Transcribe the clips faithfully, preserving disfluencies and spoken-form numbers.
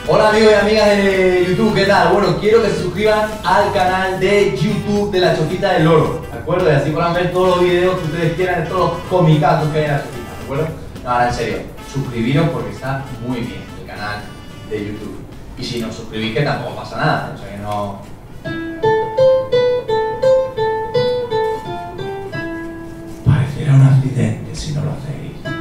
Hola amigos y amigas de YouTube, ¿qué tal? Bueno, quiero que se suscriban al canal de YouTube de La Chofita del Loro, ¿de acuerdo? Y así podrán ver todos los videos que ustedes quieran de todos los comicazos que hay en La Chofita, ¿de acuerdo? No, ahora en serio, suscribiros porque está muy bien el canal de YouTube. Y si no os suscribís, que tampoco pasa nada, o sea que no... Parecerá un accidente si no lo hacéis.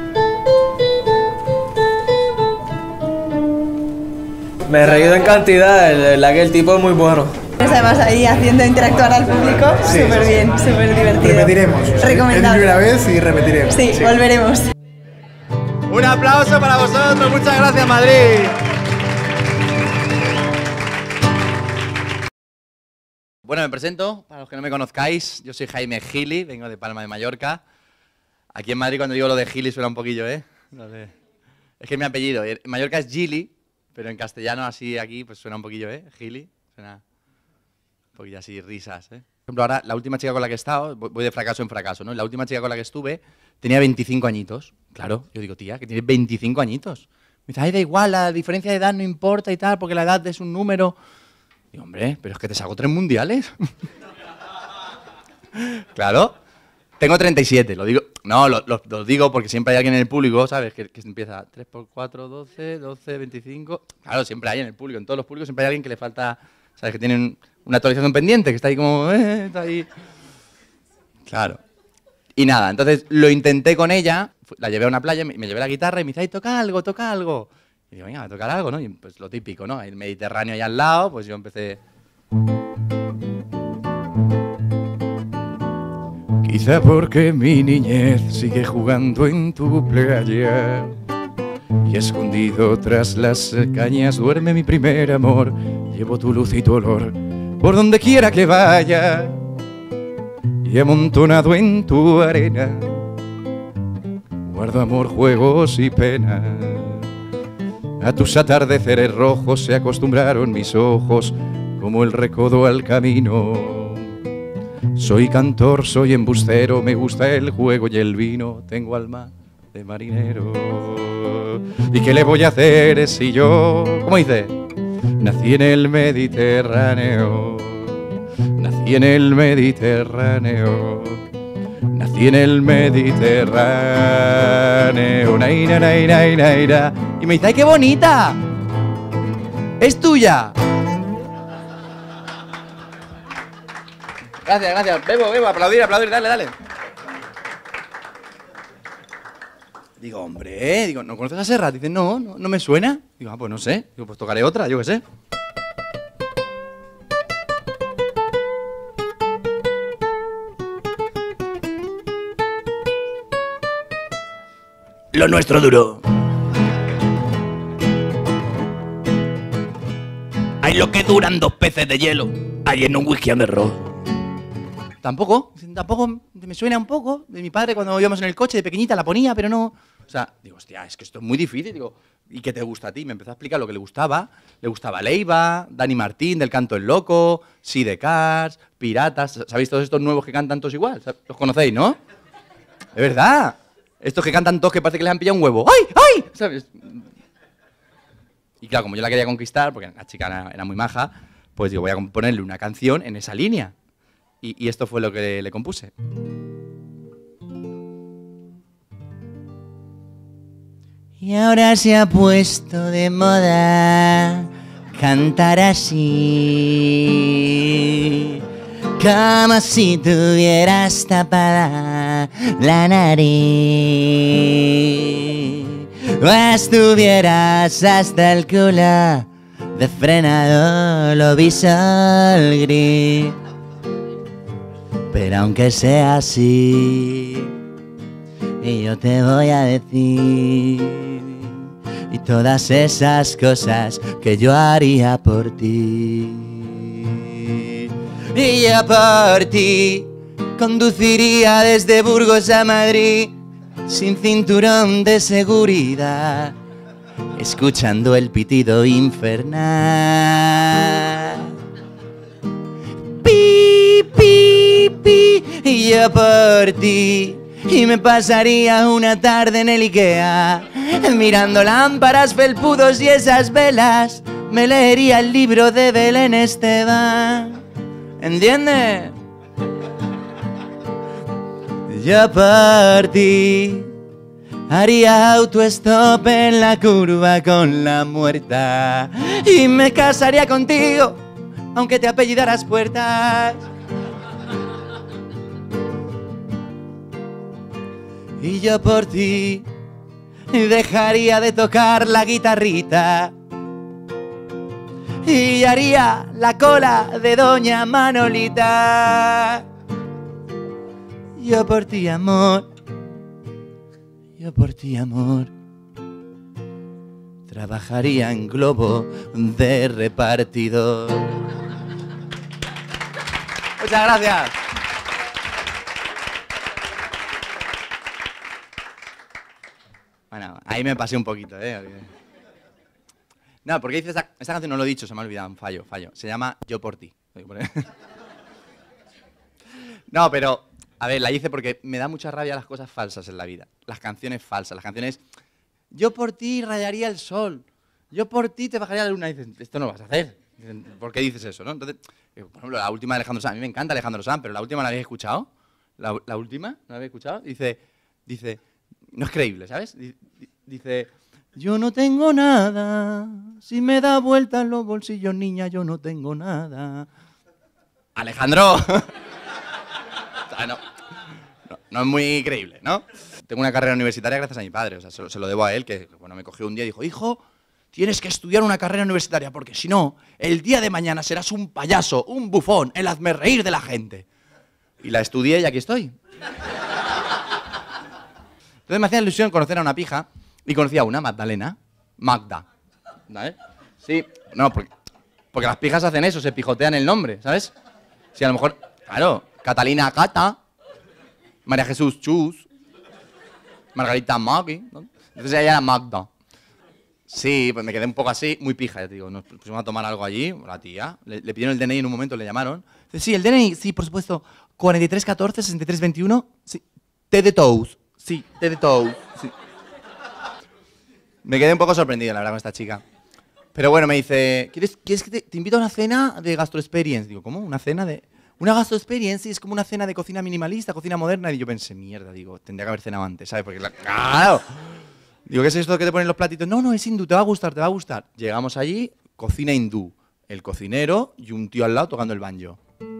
Me he reído en cantidad, la verdad que el tipo es muy bueno. Además ahí haciendo interactuar al público, sí, súper bien, súper divertido. Repetiremos. Recomendable. Es la primera vez y repetiremos. Sí, sí, volveremos. Un aplauso para vosotros, muchas gracias Madrid. Bueno, me presento, para los que no me conozcáis, yo soy Jaime Gili, vengo de Palma de Mallorca. Aquí en Madrid cuando digo lo de Gili suena un poquillo, ¿eh? De... Es que es mi apellido, en Mallorca es Gili, pero en castellano así aquí pues suena un poquillo, ¿eh? Gili, suena un poquillo así, risas, ¿eh? Por ejemplo, ahora la última chica con la que he estado, voy de fracaso en fracaso, ¿no? La última chica con la que estuve tenía veinticinco añitos. Claro, yo digo, tía, que tienes veinticinco añitos. Me dice, ay, da igual, la diferencia de edad no importa y tal, porque la edad es un número. Digo, hombre, pero es que te saco tres mundiales. Claro. Tengo treinta y siete, lo digo. No, lo, lo, lo digo porque siempre hay alguien en el público, ¿sabes? Que, que empieza tres por cuatro, doce, doce, veinticinco. Claro, siempre hay en el público, en todos los públicos siempre hay alguien que le falta, ¿sabes? Que tienen una actualización pendiente, que está ahí como, eh, está ahí. Claro. Y nada, entonces lo intenté con ella, la llevé a una playa, me, me llevé la guitarra y me dice, ay, toca algo, toca algo. Y digo, venga, a tocar algo, ¿no? Y pues lo típico, ¿no? El Mediterráneo ahí al lado, pues yo empecé... Quizá porque mi niñez sigue jugando en tu playa y escondido tras las cañas duerme mi primer amor. Llevo tu luz y tu olor por donde quiera que vaya y amontonado en tu arena guardo amor, juegos y pena. A tus atardeceres rojos se acostumbraron mis ojos como el recodo al camino. Soy cantor, soy embustero, me gusta el juego y el vino, tengo alma de marinero. ¿Y qué le voy a hacer si yo, cómo dice? Nací en el Mediterráneo, nací en el Mediterráneo, nací en el Mediterráneo, naira, naira, naira. Y me dice, ¡ay, qué bonita! ¡Es tuya! Gracias, gracias. Bebo, bebo, aplaudir, aplaudir, dale, dale. Digo, hombre, digo, ¿no conoces a Serrat? Dice, no, no, no me suena. Digo, ah, pues no sé. Digo, pues tocaré otra, yo qué sé. Lo nuestro duro. Hay lo que duran dos peces de hielo. Hay en un whisky and arroz. Tampoco, tampoco me suena un poco. De mi padre cuando íbamos en el coche de pequeñita la ponía, pero no. O sea, digo, hostia, es que esto es muy difícil. Digo, ¿y qué te gusta a ti? Me empezó a explicar lo que le gustaba. Le gustaba Leiva, Dani Martín, del Canto El Loco, Sidecars, Piratas. ¿Sabéis todos estos nuevos que cantan todos igual? Los conocéis, ¿no? De verdad. Estos que cantan todos que parece que les han pillado un huevo. ¡Ay, ay! ¿Sabes? Y claro, como yo la quería conquistar, porque la chica era, era muy maja, pues digo, voy a componerle una canción en esa línea. Y, y esto fue lo que le, le compuse. Y ahora se ha puesto de moda cantar así, como si tuvieras tapada la nariz, o estuvieras hasta el culo de frenado lo bisol gris. Pero aunque sea así, y yo te voy a decir, y todas esas cosas que yo haría por ti. Y yo por ti conduciría desde Burgos a Madrid, sin cinturón de seguridad, escuchando el pitido infernal. Pi, pi, pi, y yo por ti. Y me pasaría una tarde en el Ikea, mirando lámparas, felpudos y esas velas me leería el libro de Belén Esteban. ¿Entiendes? Yo por ti haría autostop en la curva con la muerta y me casaría contigo, aunque te apellidaras Puertas. Y yo por ti dejaría de tocar la guitarrita y haría la cola de Doña Manolita. Yo por ti, amor, yo por ti, amor, trabajaría en globo de repartidor. Muchas gracias. Bueno, ahí me pasé un poquito, ¿eh? No, porque dice esta, esta canción, no lo he dicho, se me ha olvidado, fallo, fallo. Se llama Yo por ti. No, pero, a ver, la hice porque me da mucha rabia las cosas falsas en la vida. Las canciones falsas, las canciones... Yo por ti rayaría el sol. Yo por ti te bajaría la luna. Y dices, esto no lo vas a hacer. ¿Por qué dices eso, no? Entonces, por ejemplo, la última de Alejandro Sanz. A mí me encanta Alejandro Sanz, pero la última la habéis escuchado. La, la última, ¿no la habéis escuchado? Dice, dice... No es creíble, ¿sabes? Dice, yo no tengo nada, si me da vueltas los bolsillos, niña, yo no tengo nada. Alejandro. O sea, no, no, no es muy creíble, ¿no? Tengo una carrera universitaria gracias a mi padre, o sea, se lo, se lo debo a él, que bueno, me cogió un día y dijo, hijo, tienes que estudiar una carrera universitaria, porque si no, el día de mañana serás un payaso, un bufón, el hazme reír de la gente. Y la estudié y aquí estoy. Entonces me hacía ilusión conocer a una pija y conocía a una, Magdalena. Magda. ¿Vale? Sí, no, porque, porque las pijas hacen eso, se pijotean el nombre, ¿sabes? Si a lo mejor, claro, Catalina Cata, María Jesús Chus, Margarita Magui, ¿no? Entonces ella era Magda. Sí, pues me quedé un poco así, muy pija, ya te digo. Nos pusimos a tomar algo allí, la tía. Le, le pidieron el D N I en un momento, le llamaron. Dice, sí, el D N I, sí, por supuesto. cuarenta y tres catorce, sesenta y tres veintiuno, sí. T de Toast. Sí, té de todo. Sí. Me quedé un poco sorprendido, la verdad, con esta chica. Pero bueno, me dice, ¿quieres, ¿quieres que te, te invito a una cena de gastroexperience? Digo, ¿cómo? ¿Una cena de...? Una gastroexperience, sí, es como una cena de cocina minimalista, cocina moderna. Y yo pensé, mierda, digo, tendría que haber cenado antes, ¿sabes? Porque, la... ¡claro! Digo, ¿qué es esto que te ponen los platitos? No, no, es hindú, te va a gustar, te va a gustar. Llegamos allí, cocina hindú. El cocinero y un tío al lado tocando el banjo.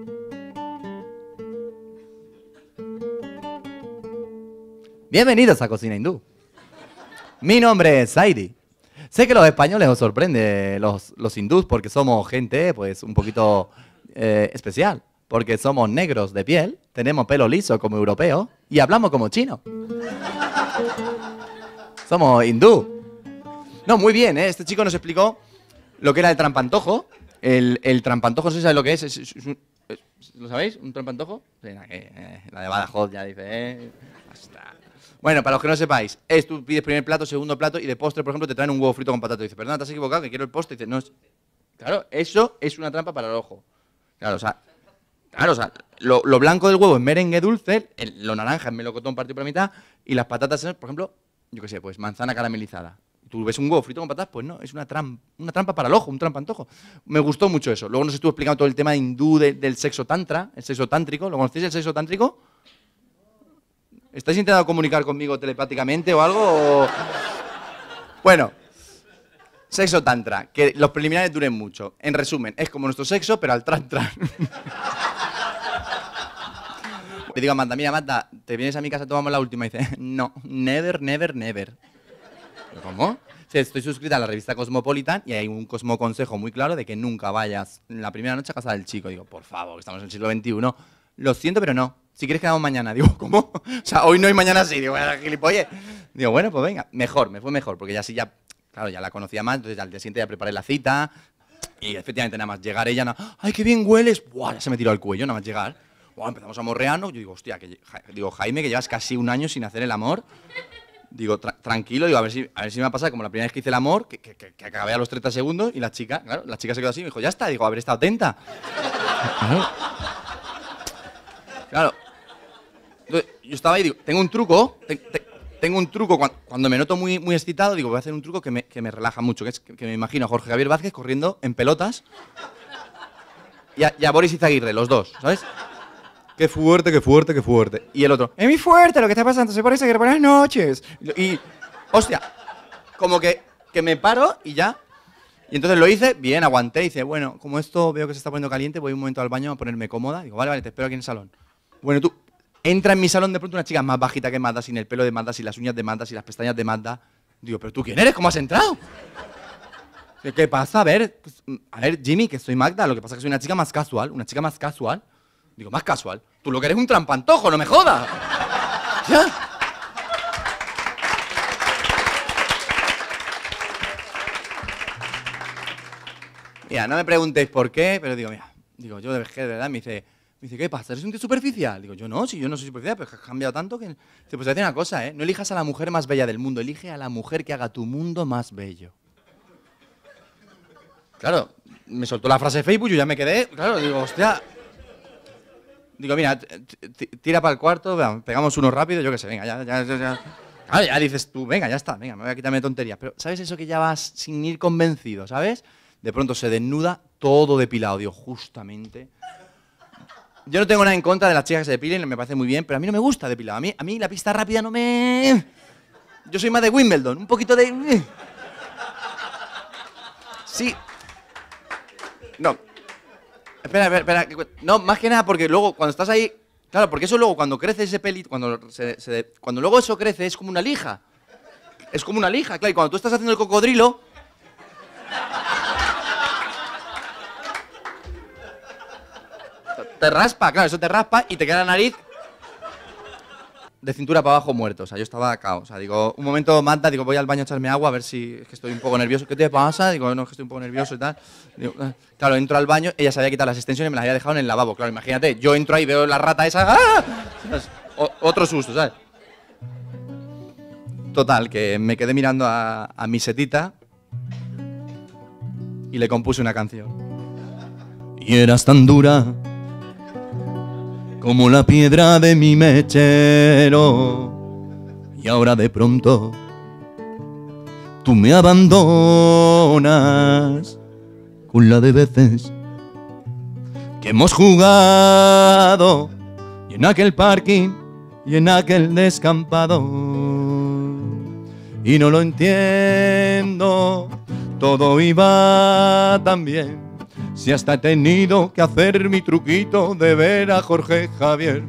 Bienvenidos a Cocina Hindú. Mi nombre es Saidi. Sé que los españoles os sorprende los, los hindús porque somos gente pues un poquito eh, especial. Porque somos negros de piel, tenemos pelo liso como europeos y hablamos como chino. Somos hindú. No, muy bien, ¿eh? Este chico nos explicó lo que era el trampantojo. El, el trampantojo, ¿no sabéis lo que es? Es, es, es, es ¿lo sabéis? ¿Un trampantojo? Sí, la, que, eh, la de Badajoz ya dice, eh, hasta... Bueno, para los que no sepáis, es tú pides primer plato, segundo plato y de postre, por ejemplo, te traen un huevo frito con patata. Y dices, perdona, te has equivocado, que quiero el postre. Y dices, no, es... Claro, eso es una trampa para el ojo. Claro, o sea, claro, o sea lo, lo blanco del huevo es merengue dulce, el, lo naranja es melocotón partido por la mitad y las patatas, por ejemplo, yo qué sé, pues manzana caramelizada. Tú ves un huevo frito con patatas, pues no, es una, tram, una trampa para el ojo, un trampantojo. Me gustó mucho eso. Luego nos estuvo explicando todo el tema de hindú, de, del sexo tantra, el sexo tántrico. ¿Lo conocéis, el sexo tántrico? ¿Estáis intentando comunicar conmigo telepáticamente o algo? O... Bueno, sexo tantra, que los preliminares duren mucho. En resumen, es como nuestro sexo, pero al tran tran. Le digo a Amanda, mira, Amanda, ¿te vienes a mi casa, tomamos la última? Y dice, no, never, never, never. ¿Cómo? Sí, estoy suscrita a la revista Cosmopolitan y hay un cosmoconsejo muy claro de que nunca vayas en la primera noche a casa del chico. Digo, por favor, estamos en el siglo veintiuno. Lo siento, pero no. Si quieres quedamos mañana. Digo, ¿cómo? O sea, hoy no y mañana sí. Digo, gilipollez. Digo, bueno, pues venga. Mejor, me fue mejor, porque ya sí, ya, claro, ya la conocía más, entonces al día siguiente ya preparé la cita y efectivamente nada más llegar ella, no, ¡ay, qué bien hueles! ¡Buah! Ya se me tiró al cuello, nada más llegar. Buah, empezamos a morrearnos. Yo digo, hostia, que, digo, Jaime, que llevas casi un año sin hacer el amor. Digo, tra tranquilo, digo, a ver si a ver si me va a pasar como la primera vez que hice el amor, que, que, que, que acabé a los treinta segundos y la chica, claro, la chica se quedó así y me dijo, ya está, digo, haber estado atenta. Claro. Claro. Entonces, yo estaba ahí y digo, tengo un truco, te, te, tengo un truco, cuando, cuando me noto muy, muy excitado, digo, voy a hacer un truco que me, que me relaja mucho, que es que, que me imagino a Jorge Javier Vázquez corriendo en pelotas y a, y a Boris Izaguirre, los dos, ¿sabes? Qué fuerte, qué fuerte, qué fuerte. Y el otro, es muy fuerte lo que está pasando, se parece que buenas noches. Y, hostia, como que, que me paro y ya. Y entonces lo hice, bien, aguanté y dice, bueno, como esto veo que se está poniendo caliente, voy un momento al baño a ponerme cómoda. Digo, vale, vale, te espero aquí en el salón. Bueno, tú, entra en mi salón de pronto una chica más bajita que Magda, sin el pelo de Magda, sin las uñas de Magda, sin las pestañas de Magda. Digo, ¿pero tú quién eres? ¿Cómo has entrado? ¿Qué pasa? A ver, pues, a ver, Jimmy, que soy Magda, lo que pasa es que soy una chica más casual, una chica más casual. Digo, más casual. Tú lo que eres un trampantojo, no me jodas. ¿Ya? Mira, no me preguntéis por qué, pero digo, mira, digo, yo de verdad, me dice, me dice, ¿qué pasa? ¿Eres un tío superficial? Digo, yo no, si yo no soy superficial, pero has cambiado tanto que... Dice, pues te voy a decir una cosa, ¿eh? No elijas a la mujer más bella del mundo, elige a la mujer que haga tu mundo más bello. Claro, me soltó la frase de Facebook, yo ya me quedé, claro, digo, hostia... Digo, mira, tira para el cuarto, pegamos uno rápido, yo qué sé, venga, ya, ya, ya, ya. Claro, ya dices tú, venga, ya está, venga, me voy a quitarme de tonterías. Pero, ¿sabes eso que ya vas sin ir convencido, ¿sabes? De pronto se desnuda todo depilado, digo, justamente. Yo no tengo nada en contra de las chicas que se depilen, me parece muy bien, pero a mí no me gusta depilado. A mí, a mí la pista rápida no me... Yo soy más de Wimbledon, un poquito de... Sí. No. Espera, espera, espera. No, más que nada porque luego cuando estás ahí... Claro, porque eso luego cuando crece ese pelito... Cuando, se, se, cuando luego eso crece es como una lija. Es como una lija, claro. Y cuando tú estás haciendo el cocodrilo... Te raspa, claro, eso te raspa y te queda la nariz de cintura para abajo muerto. O sea, yo estaba cao. O sea, digo, un momento, Magda, digo, voy al baño a echarme agua a ver si es que estoy un poco nervioso. ¿Qué te pasa? Digo, no, es que estoy un poco nervioso y tal. Digo, eh. Claro, entro al baño, ella se había quitado las extensiones y me las había dejado en el lavabo. Claro, imagínate, yo entro ahí, veo la rata esa. ¡Ah! O, otro susto, ¿sabes? Total, que me quedé mirando a, a mi setita y le compuse una canción. Y eras tan dura como la piedra de mi mechero, y ahora de pronto tú me abandonas con la de veces que hemos jugado, y en aquel parking y en aquel descampado, y no lo entiendo, todo iba tan bien. Si hasta he tenido que hacer mi truquito de ver a Jorge Javier.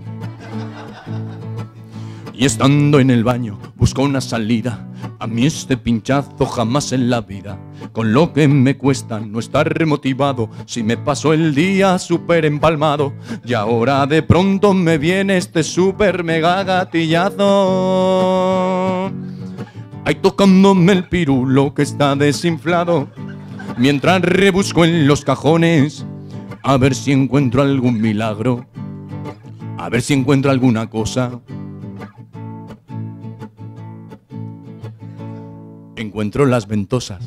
Y estando en el baño busco una salida. A mí este pinchazo jamás en la vida. Con lo que me cuesta no estar remotivado. Si me paso el día súper empalmado. Y ahora de pronto me viene este súper mega gatillazo. Ahí tocándome el pirulo que está desinflado. Mientras rebusco en los cajones, a ver si encuentro algún milagro, a ver si encuentro alguna cosa. Encuentro las ventosas.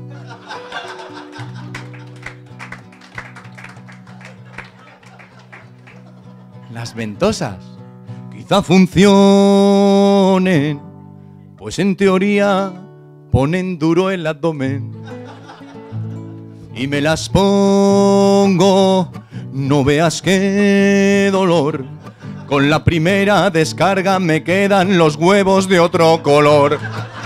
Las ventosas quizá funcionen, pues en teoría ponen duro el abdomen. Y me las pongo, no veas qué dolor. Con la primera descarga me quedan los huevos de otro color.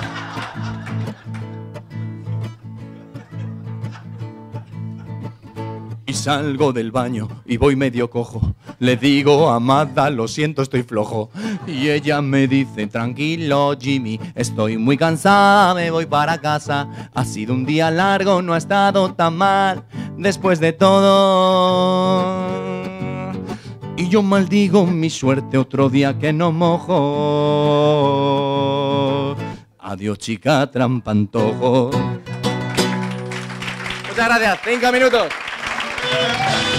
Y salgo del baño y voy medio cojo. Le digo a Magda, lo siento, estoy flojo. Y ella me dice, tranquilo Jimmy, estoy muy cansada, me voy para casa. Ha sido un día largo, no ha estado tan mal, después de todo. Y yo maldigo mi suerte, otro día que no mojo. Adiós chica trampantojo. Muchas gracias, cinco minutos.